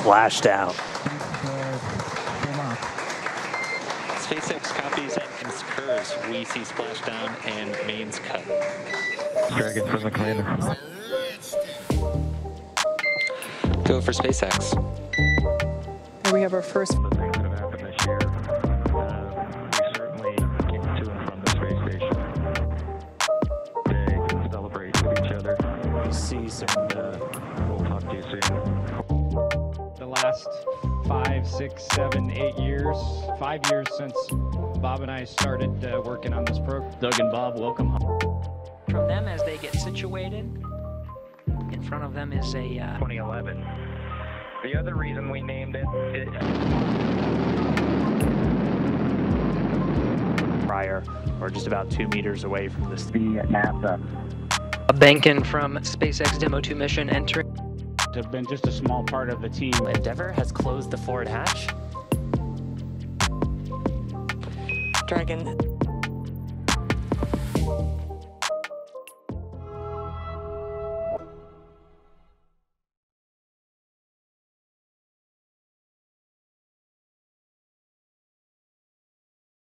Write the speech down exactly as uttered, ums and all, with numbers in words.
splashdown. SpaceX copies and curves. We see splashdown and mains cut. Dragon from the commander. Go for SpaceX. And we have our first. The things that have happened this year, uh, we certainly get to and from the space station. They celebrate with each other. We see some. Uh, We'll talk to you soon. The last five, six, seven, eight years, five years since Bob and I started uh, working on this program. Doug and Bob, welcome home. From them as they get situated. In front of them is a uh, twenty eleven. The other reason we named it is prior, or just about two meters away from this. Be at NASA. a Bankin from SpaceX Demo two mission entering. Have been just a small part of the team. Endeavour has closed the forward hatch. Dragon